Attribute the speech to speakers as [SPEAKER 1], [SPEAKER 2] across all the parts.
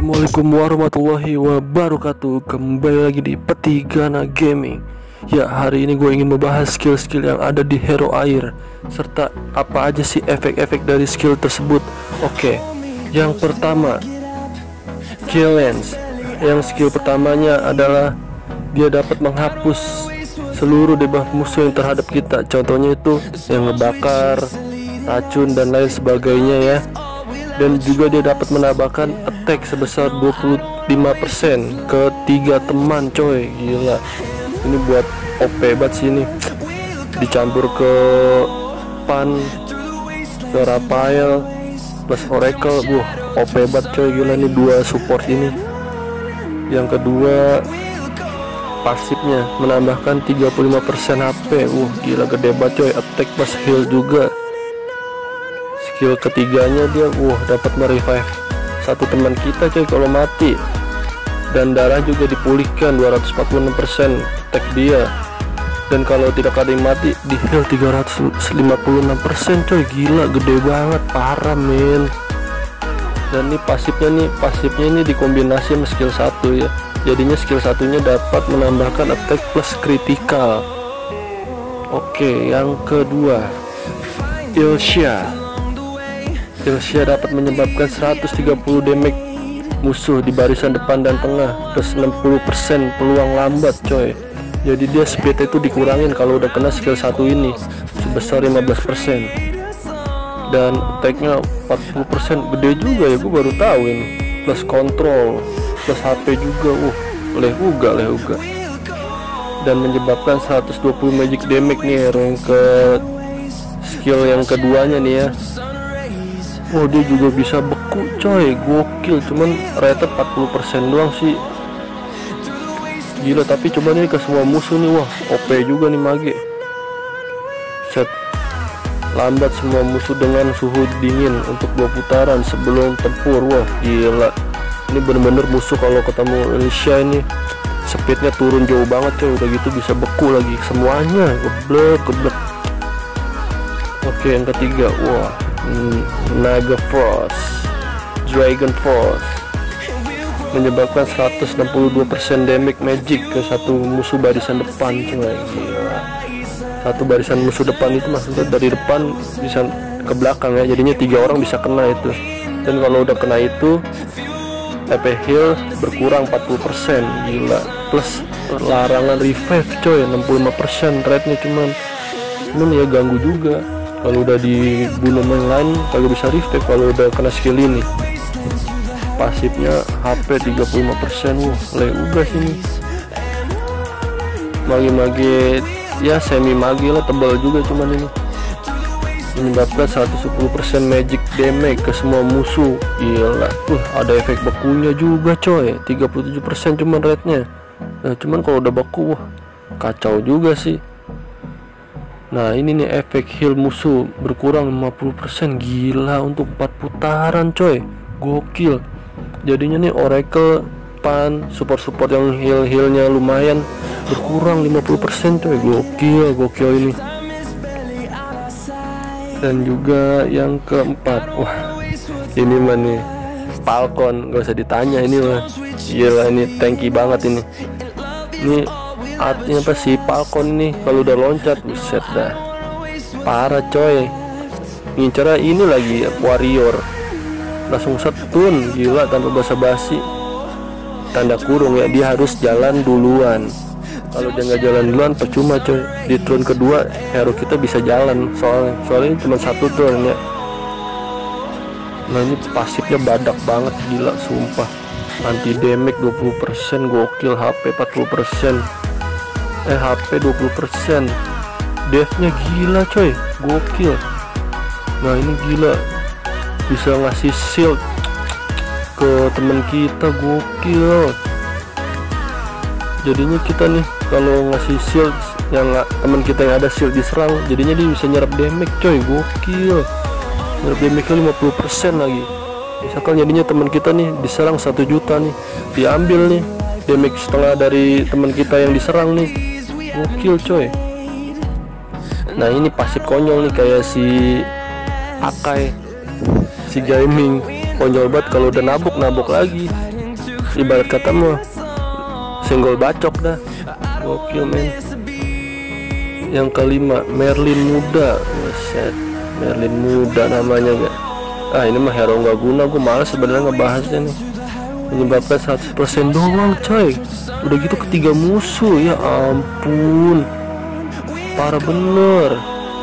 [SPEAKER 1] Assalamualaikum warahmatullahi wabarakatuh. Kembali lagi di Petigana Gaming. Ya, hari ini gue ingin membahas skill-skill yang ada di hero air, serta apa aja sih efek-efek dari skill tersebut. Oke, yang pertama, Kill Lens. Yang skill pertamanya adalah dia dapat menghapus seluruh debuff musuh yang terhadap kita. Contohnya itu yang ngebakar, racun dan lain sebagainya ya. Dan juga dia dapat menambahkan attack sebesar 25% ke 3 teman, coy. Gila, ini buat OP banget sih ini. Dicampur ke Pan, ke Raphael plus Oracle, OP banget coy. Gila, ini 2 support ini. Yang kedua, pasifnya menambahkan 35% HP. Gila, gede banget coy. Attack plus heal juga. Skill ketiganya dia dapat merevive satu teman kita coy kalau mati, dan darah juga dipulihkan 246% attack dia, dan kalau tidak ada yang mati di heal 356% coy. Gila, gede banget, parah men. Dan ini pasifnya ini dikombinasi sama skill 1 ya, jadinya skill satunya dapat menambahkan attack plus critical. Oke, yang kedua, Ilsha dapat menyebabkan 130 damage musuh di barisan depan dan tengah, plus 60% peluang lambat coy. Jadi dia speed itu dikurangin kalau udah kena skill 1 ini sebesar 15%, dan attacknya 40%. Gede juga ya, gue baru tahu ini. Plus control, plus HP juga, lehuga, dan menyebabkan 120 magic damage nih yang ke skill yang keduanya nih ya. Dia juga bisa beku coy, gokil. Cuman rate 40% doang sih. Gila, tapi coba nih ke semua musuh nih, OP juga nih mage. Set lambat semua musuh dengan suhu dingin untuk 2 putaran sebelum tempur. Gila, ini bener-bener musuh kalau ketemu Ilsha ini speednya turun jauh banget coy. Udah gitu bisa beku lagi semuanya, geblek. Oke, yang ketiga, Naga Frost, Dragon Frost, menyebabkan 162% damage magic ke satu musuh barisan depan coy. Gila. Satu barisan musuh depan itu maksudnya dari depan bisa ke belakang ya, jadinya 3 orang bisa kena itu. Dan kalau udah kena itu HP heal berkurang 40%. Gila, plus larangan revive coy, 65% rate-nya. Cuman ya ganggu juga. Kalau udah dibunuh main lain kagak bisa revive kalau udah kena skill ini. Pasifnya HP 35%. Juga sini. Mage ya semi mage lah, tebal juga cuman ini. Menyebabkan 110% magic damage ke semua musuh. Gila, ada efek bekunya juga coy, 37% cuman rate-nya. Nah, cuman kalau udah beku kacau juga sih. Nah, ini nih efek heal musuh berkurang 50%. Gila, untuk 4 putaran coy, gokil. Jadinya nih Oracle, Pan, support yang healnya lumayan berkurang 50% coy. Gokil ini. Dan juga yang keempat, ini mah nih Falcon, gak usah ditanya ini mah. Gila, ini tanky banget ini. Ini artinya apa sih Falcon nih, kalau udah loncat buset dah, parah coy. Ngincernya ini lagi warrior, langsung setun. Gila, tanpa basa-basi. Tanda kurung ya, dia harus jalan duluan. Kalau dia nggak jalan duluan percuma coy. Di turn kedua hero kita bisa jalan, soalnya cuma 1 turn ya. Nah, ini pasifnya badak banget, gila sumpah. Anti damage 20%, gokil. HP 40%, HP 20%, deathnya gila coy, gokil. Nah, ini gila, bisa ngasih shield ke temen kita, gokil. Jadinya kita nih kalau ngasih shield yang temen kita yang ada shield diserang, jadinya dia bisa nyerap damage coy, gokil. Nyerap damage-nya 50% lagi. Misalkan jadinya teman kita nih diserang 1 juta nih, diambil nih damage setengah dari teman kita yang diserang nih, gokil coy. Nah, ini pasif konyol nih kayak si Akai, si Gaming. konyol banget kalau udah nabok lagi, ibarat kata mah senggol bacok dah. Gokil men. Yang kelima, Merlin muda. Buset, Merlin muda namanya gak? Ini mah hero nggak guna, gue males sebenarnya ngebahasnya nih. Menyebabkan 100% doang coy. Udah gitu ketiga musuh, ya ampun, parah bener.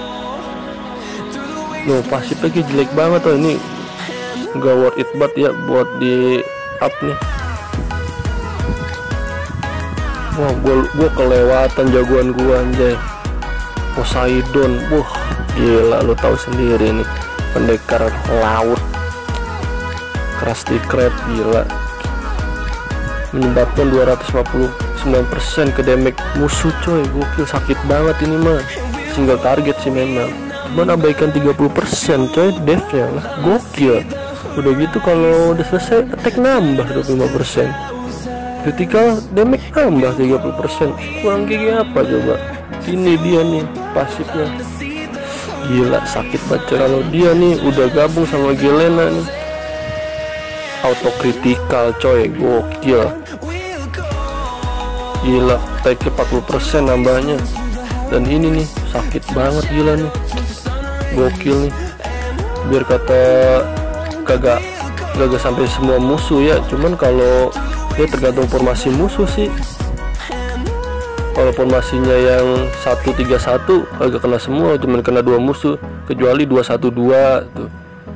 [SPEAKER 1] Loh, pasifnya jelek banget tuh, ini nggak worth it banget ya buat di up nih. Wah, gue kelewatan jagoan gue anjay. Poseidon, gila, lo tahu sendiri nih, pendekar laut, Krusty Krab, gila. Menyebabkan 259% ke damage musuh coy, gokil, sakit banget ini mah. Single target sih memang, cuman abaikan 30% coy deathnya lah, gokil. Udah gitu kalau udah selesai attack nambah 25%, critical damage nambah 30%, kurang kayak apa coba. Ini dia nih pasifnya, gila sakit banget coy. Kalau dia nih udah gabung sama Gelena nih, auto critical coy, gokil, gila, take 40% nambahnya. Dan ini nih sakit banget, gila nih, gokil nih. Biar kata kagak sampai semua musuh ya, cuman kalau dia tergantung formasi musuh sih. Kalau formasinya yang 1-3-1 agak kena semua, cuman kena 2 musuh, kecuali 2-1-2 tuh.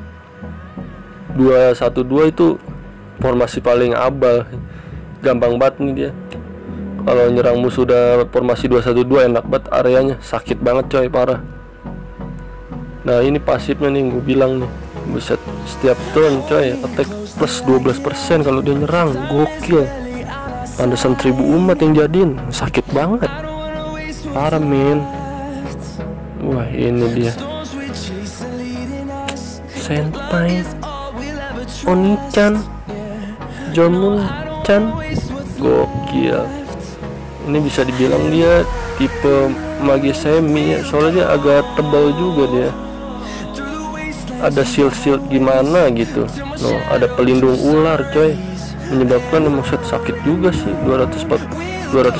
[SPEAKER 1] 2-1-2 itu formasi paling abal, gampang banget nih dia. Kalau nyerang musuh udah formasi 2-1-2 enak banget, areanya sakit banget coy, parah. Nah ini pasifnya nih, gue bilang nih, buset, setiap turn coy attack plus 12% kalau dia nyerang, gokil. Pantesan 1000 umat yang jadiin, sakit banget, parah men. Wah ini dia Senpai Oni-chan, Jomun-chan, gokil. Ini bisa dibilang dia tipe mage semi ya, soalnya dia agak tebal juga dia. Ada shield gimana gitu. Loh, ada pelindung ular coy, menyebabkan maksud sakit juga sih. 248,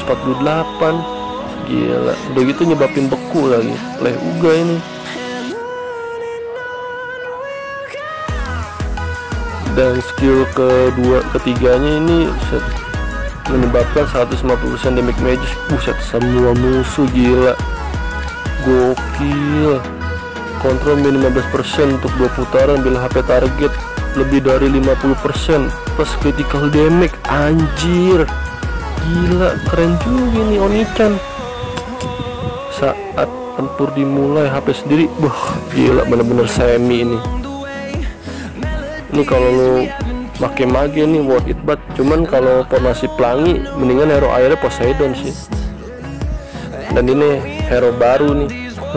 [SPEAKER 1] gila. Udah gitu nyebabin beku lagi, leh uga ini. Dan skill ketiganya ini menyebabkan 150% damage magic. Buset, semua musuh, gila, gokil. Kontrol min 15% untuk 2 putaran bila HP target lebih dari 50% plus critical damage, anjir, gila, keren juga nih Oni-chan. Saat tempur dimulai HP sendiri, gila, bener-bener semi ini. Ini kalau lu pakai mage nih worth it banget. Cuman kalau formasi pelangi mendingan hero airnya Poseidon sih. Dan ini hero baru nih,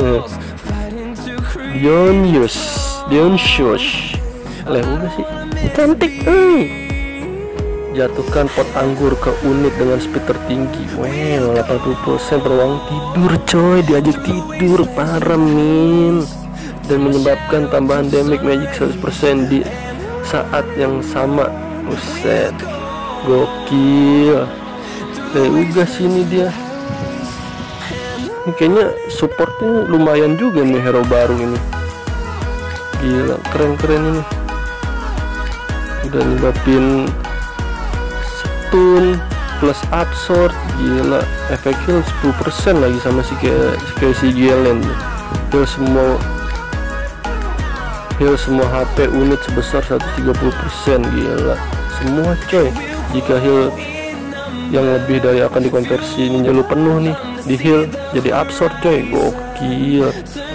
[SPEAKER 1] Dionysus, leh udah sih, cantik. Jatuhkan pot anggur ke unit dengan speed tertinggi. 80% peluang tidur coy, diajak tidur, parah min. Dan menyebabkan tambahan damage magic 100% di saat yang sama. Buset, gokil. Uga sini dia. Ini kayaknya supportnya lumayan juga nih hero baru ini. Gila, keren-keren ini. Udah nyebabin stun plus absorb, gila. Efek heal 10% lagi sama si Galen. Heal semua HP unit sebesar 130%, gila. Semua coy. Jika heal yang lebih dari akan dikonversi ninja lu penuh nih, di heal jadi absorb coy, gokil.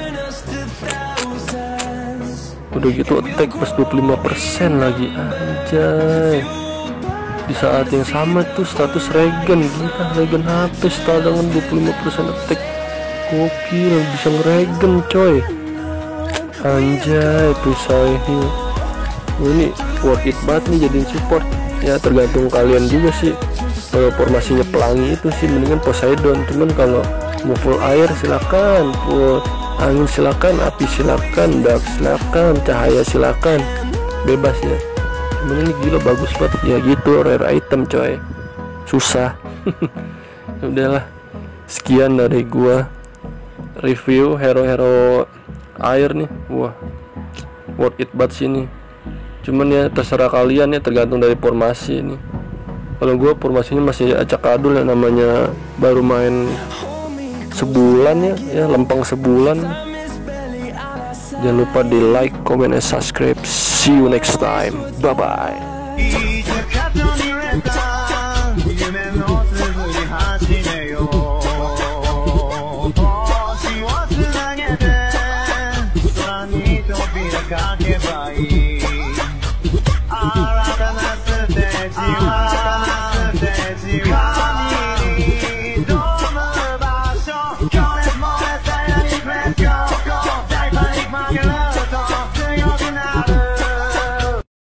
[SPEAKER 1] Udah gitu attack plus 25% lagi, anjay. Di saat yang sama tuh status regen, gila, regen HP setara dengan 25% attack, gokil, bisa ngeregen coy, anjay. Perisai heal ini worth it banget nih jadiin support ya, tergantung kalian juga sih. Kalau formasinya pelangi itu sih mendingan Poseidon, cuman kalau mau full air silakan, full angin silakan, api silakan, dark silakan, cahaya silakan, bebas ya. Cuman ini gila bagus banget ya gitu, rare item coy, susah. Udahlah, sekian dari gua review hero-hero air nih. Wah, worth it banget sih ini. Cuman ya terserah kalian ya, tergantung dari formasi ini. Kalau gua formasinya masih acak adul ya, namanya baru main sebulan ya lempeng sebulan. Jangan lupa di like, comment, and subscribe. See you next time. Bye bye.
[SPEAKER 2] Come on.